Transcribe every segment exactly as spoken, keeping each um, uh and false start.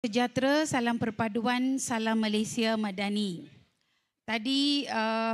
Sejahtera, salam perpaduan, salam Malaysia Madani. Tadi uh,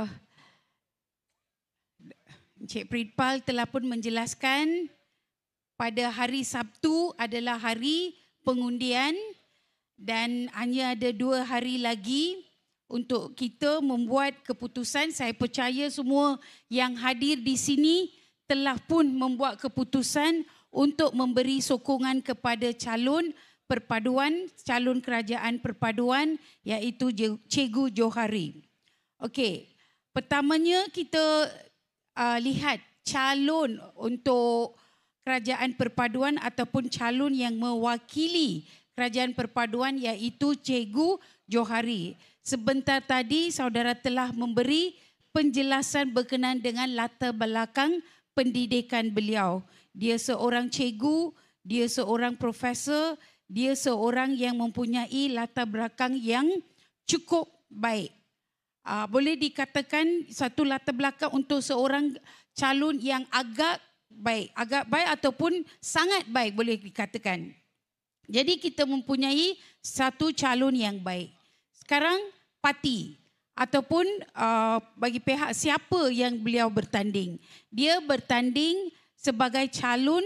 Encik Pritpal telah pun menjelaskan pada hari Sabtu adalah hari pengundian dan hanya ada dua hari lagi untuk kita membuat keputusan. Saya percaya semua yang hadir di sini telah pun membuat keputusan untuk memberi sokongan kepada calon perpaduan, calon kerajaan perpaduan iaitu Cikgu Johari. Okey, pertamanya kita uh, lihat calon untuk kerajaan perpaduan ataupun calon yang mewakili kerajaan perpaduan iaitu Cikgu Johari. Sebentar tadi saudara telah memberi penjelasan berkenaan dengan latar belakang pendidikan beliau. Dia seorang cikgu, dia seorang profesor, dia seorang yang mempunyai latar belakang yang cukup baik. Uh, boleh dikatakan satu latar belakang untuk seorang calon yang agak baik, agak baik ataupun sangat baik boleh dikatakan. Jadi kita mempunyai satu calon yang baik. Sekarang parti ataupun uh, bagi pihak siapa yang beliau bertanding. Dia bertanding sebagai calon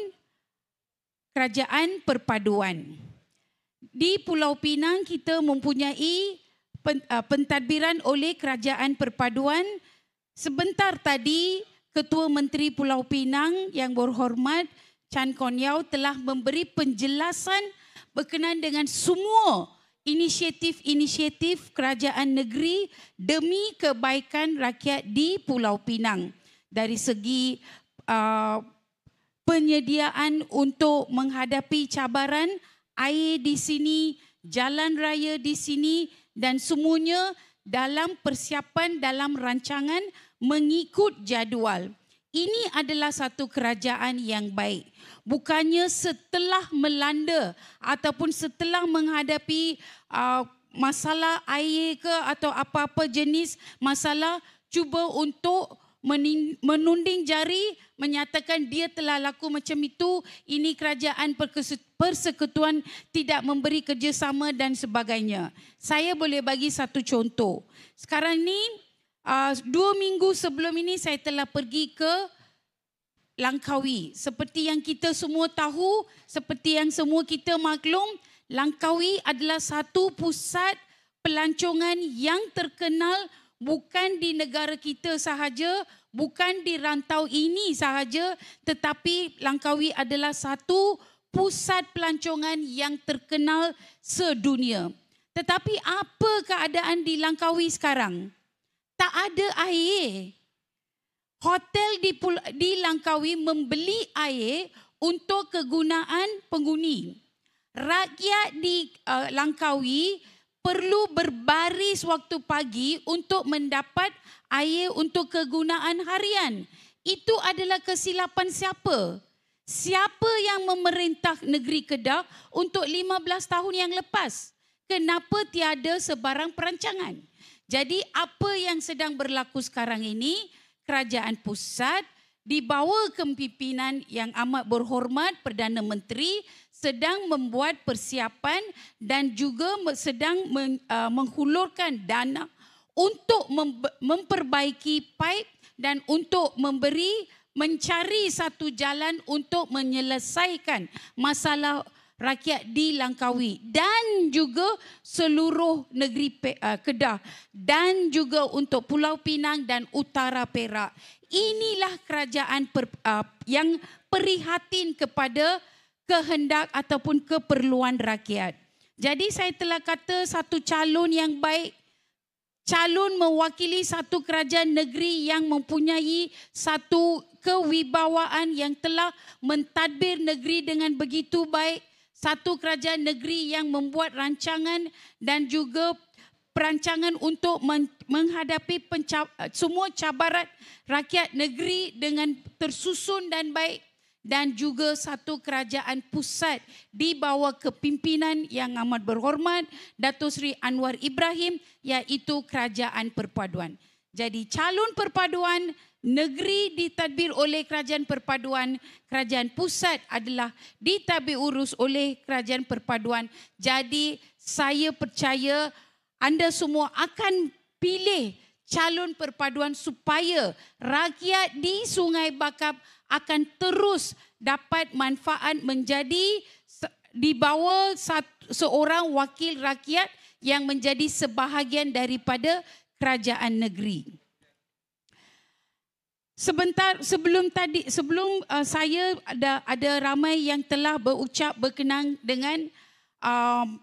kerajaan perpaduan. Di Pulau Pinang kita mempunyai pentadbiran oleh kerajaan perpaduan. Sebentar tadi Ketua Menteri Pulau Pinang yang berhormat Chan Kon Yeow telah memberi penjelasan berkenaan dengan semua inisiatif-inisiatif kerajaan negeri demi kebaikan rakyat di Pulau Pinang. Dari segi uh, penyediaan untuk menghadapi cabaran air di sini, jalan raya di sini dan semuanya dalam persiapan dalam rancangan mengikut jadual. Ini adalah satu kerajaan yang baik. Bukannya setelah melanda ataupun setelah menghadapi uh, masalah air ke atau apa-apa jenis masalah, cuba untuk menunding jari, menyatakan dia telah laku macam itu, ini kerajaan persekutuan tidak memberi kerjasama dan sebagainya. Saya boleh bagi satu contoh. Sekarang ni, uh, dua minggu sebelum ini saya telah pergi ke Langkawi. Seperti yang kita semua tahu, seperti yang semua kita maklum, Langkawi adalah satu pusat pelancongan yang terkenal bukan di negara kita sahaja, bukan di rantau ini sahaja, tetapi Langkawi adalah satu pusat pelancongan yang terkenal sedunia. Tetapi apa keadaan di Langkawi sekarang? Tak ada air. Hotel di, di Langkawi membeli air untuk kegunaan penghuni. Rakyat di uh, Langkawi perlu berbaris waktu pagi untuk mendapat air untuk kegunaan harian. Itu adalah kesilapan siapa? Siapa yang memerintah negeri Kedah untuk lima belas tahun yang lepas? Kenapa tiada sebarang perancangan? Jadi apa yang sedang berlaku sekarang ini, kerajaan pusat di bawah kepimpinan yang amat berhormat Perdana Menteri sedang membuat persiapan dan juga sedang menghulurkan dana untuk memperbaiki pipe dan untuk memberi mencari satu jalan untuk menyelesaikan masalah rakyat di Langkawi dan juga seluruh negeri Kedah dan juga untuk Pulau Pinang dan Utara Perak. Inilah kerajaan per, uh, yang prihatin kepada kehendak ataupun keperluan rakyat. Jadi saya telah kata satu calon yang baik, calon mewakili satu kerajaan negeri yang mempunyai satu kewibawaan yang telah mentadbir negeri dengan begitu baik, satu kerajaan negeri yang membuat rancangan dan juga perancangan untuk menghadapi semua cabaran rakyat negeri dengan tersusun dan baik, dan juga satu kerajaan pusat di bawah kepimpinan yang amat berhormat Datuk Seri Anwar Ibrahim iaitu kerajaan perpaduan. Jadi calon perpaduan negeri ditadbir oleh kerajaan perpaduan, kerajaan pusat adalah ditadbir urus oleh kerajaan perpaduan. Jadi saya percaya anda semua akan pilih calon perpaduan supaya rakyat di Sungai Bakap akan terus dapat manfaat menjadi di bawah seorang wakil rakyat yang menjadi sebahagian daripada kerajaan negeri. Sebentar sebelum tadi sebelum uh, saya ada ada ramai yang telah berucap berkenaan dengan um,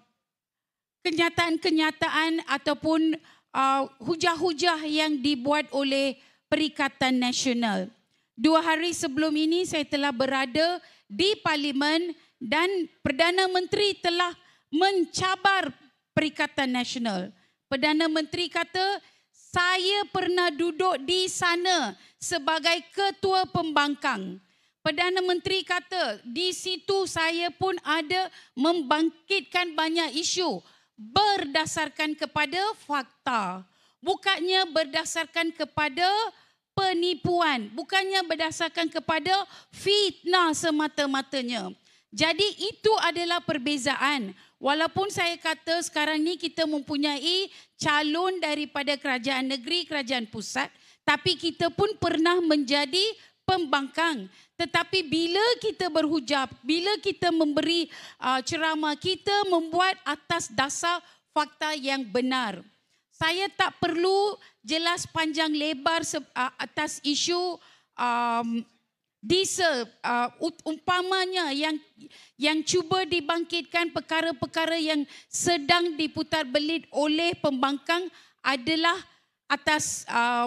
kenyataan-kenyataan ataupun uh, hujah-hujah yang dibuat oleh Perikatan Nasional. Dua hari sebelum ini saya telah berada di Parlimen dan Perdana Menteri telah mencabar Perikatan Nasional. Perdana Menteri kata, saya pernah duduk di sana sebagai ketua pembangkang. Perdana Menteri kata, di situ saya pun ada membangkitkan banyak isu berdasarkan kepada fakta. Bukannya berdasarkan kepada penipuan, bukannya berdasarkan kepada fitnah semata-matanya. Jadi itu adalah perbezaan. Walaupun saya kata sekarang ni kita mempunyai calon daripada kerajaan negeri, kerajaan pusat, tapi kita pun pernah menjadi pembangkang. Tetapi bila kita berhujah, bila kita memberi uh, ceramah, kita membuat atas dasar fakta yang benar. Saya tak perlu jelas panjang lebar uh, atas isu um, diesel, uh, umpamanya yang yang cuba dibangkitkan perkara-perkara yang sedang diputar belit oleh pembangkang adalah atas uh,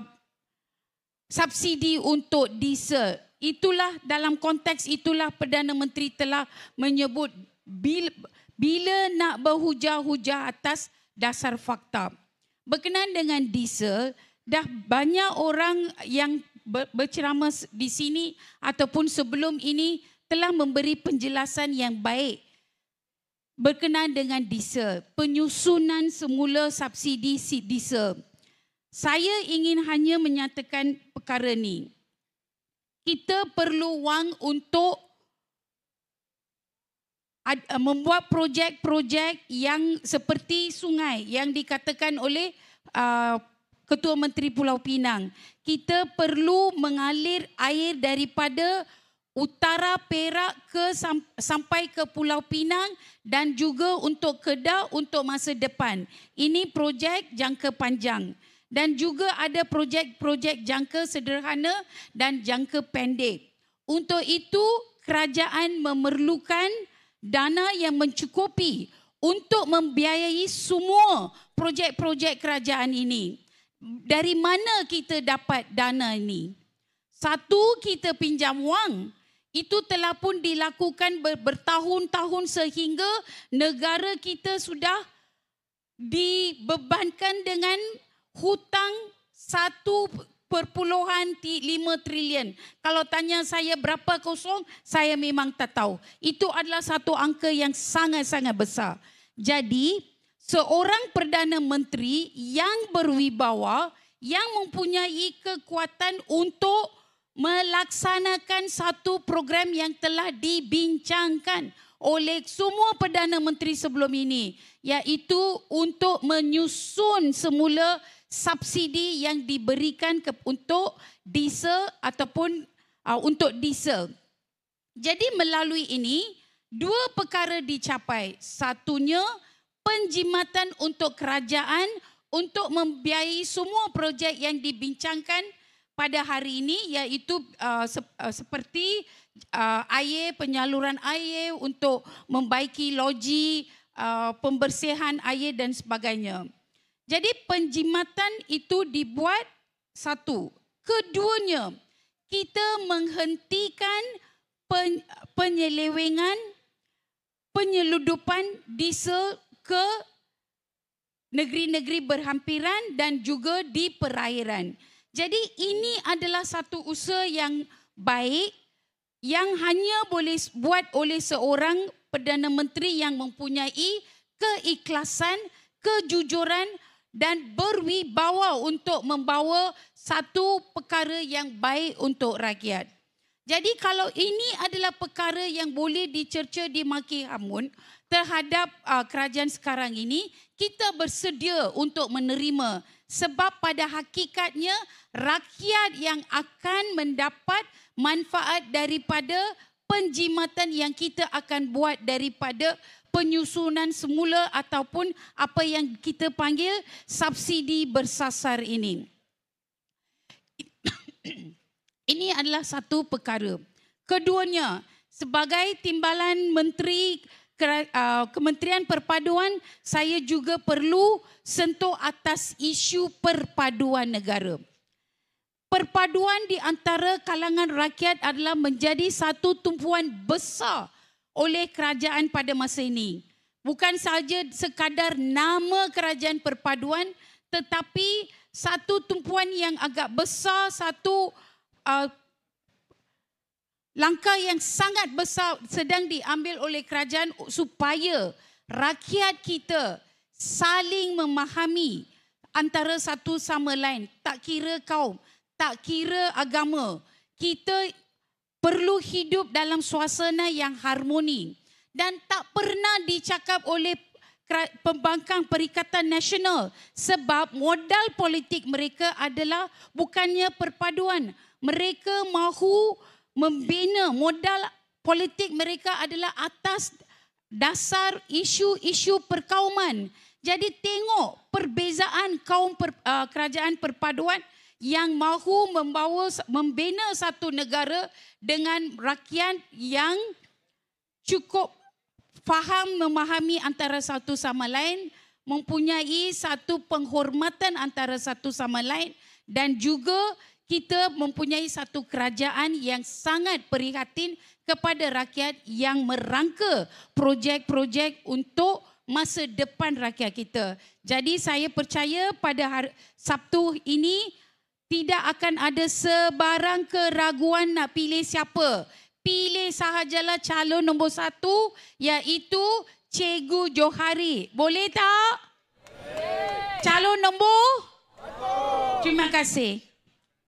subsidi untuk diesel. Itulah dalam konteks itulah Perdana Menteri telah menyebut bila, bila nak berhujah-hujah atas dasar fakta. Berkenaan dengan diesel, dah banyak orang yang berceramah di sini ataupun sebelum ini telah memberi penjelasan yang baik berkenaan dengan diesel, penyusunan semula subsidi diesel. Saya ingin hanya menyatakan perkara ni. Kita perlu wang untuk membuat projek-projek yang seperti sungai yang dikatakan oleh uh, Ketua Menteri Pulau Pinang. Kita perlu mengalir air daripada utara Perak ke sampai ke Pulau Pinang dan juga untuk Kedah untuk masa depan. Ini projek jangka panjang dan juga ada projek-projek jangka sederhana dan jangka pendek. Untuk itu kerajaan memerlukan dana yang mencukupi untuk membiayai semua projek-projek kerajaan ini. Dari mana kita dapat dana ini? Satu, kita pinjam wang. Itu telah pun dilakukan ber, bertahun-tahun sehingga negara kita sudah dibebankan dengan hutang satu perpuluhan lima trilion. Kalau tanya saya berapa kosong, saya memang tak tahu. Itu adalah satu angka yang sangat-sangat besar. Jadi, seorang Perdana Menteri yang berwibawa, yang mempunyai kekuatan untuk melaksanakan satu program yang telah dibincangkan oleh semua Perdana Menteri sebelum ini, iaitu untuk menyusun semula subsidi yang diberikan ke, untuk diesel ataupun uh, untuk diesel. Jadi melalui ini, dua perkara dicapai. Satunya, penjimatan untuk kerajaan untuk membiayai semua projek yang dibincangkan pada hari ini, iaitu uh, sep, uh, seperti uh, air, penyaluran air untuk membaiki loji, uh, pembersihan air dan sebagainya. Jadi penjimatan itu dibuat satu. Keduanya, kita menghentikan pen, penyelewengan, penyeludupan diesel ke negeri-negeri berhampiran dan juga di perairan. Jadi ini adalah satu usaha yang baik yang hanya boleh buat oleh seorang Perdana Menteri yang mempunyai keikhlasan, kejujuran dan berwibawa untuk membawa satu perkara yang baik untuk rakyat. Jadi kalau ini adalah perkara yang boleh dicerca dimaki hamun terhadap uh, kerajaan sekarang ini, kita bersedia untuk menerima sebab pada hakikatnya rakyat yang akan mendapat manfaat daripada penjimatan yang kita akan buat daripada penyusunan semula ataupun apa yang kita panggil subsidi bersasar ini. Ini adalah satu perkara. Keduanya, sebagai timbalan menteri uh, Kementerian Perpaduan, saya juga perlu sentuh atas isu perpaduan negara. Perpaduan di antara kalangan rakyat adalah menjadi satu tumpuan besar oleh kerajaan pada masa ini. Bukan sahaja sekadar nama kerajaan perpaduan, tetapi satu tumpuan yang agak besar, satu Uh, langkah yang sangat besar sedang diambil oleh kerajaan supaya rakyat kita saling memahami antara satu sama lain. Tak kira kaum, tak kira agama. Kita perlu hidup dalam suasana yang harmoni. Dan tak pernah dicakap oleh pembangkang Perikatan Nasional sebab modal politik mereka adalah bukannya perpaduan. Mereka mahu membina, modal politik mereka adalah atas dasar isu-isu perkauman. Jadi tengok perbezaan kaum per, uh, kerajaan perpaduan yang mahu membawa, membina satu negara dengan rakyat yang cukup faham, memahami antara satu sama lain, mempunyai satu penghormatan antara satu sama lain dan juga kita mempunyai satu kerajaan yang sangat prihatin kepada rakyat yang merangka projek-projek untuk masa depan rakyat kita. Jadi saya percaya pada hari Sabtu ini tidak akan ada sebarang keraguan nak pilih siapa. Pilih sahajalah calon nombor satu iaitu Cikgu Johari. Boleh tak? Calon nombor? Terima kasih.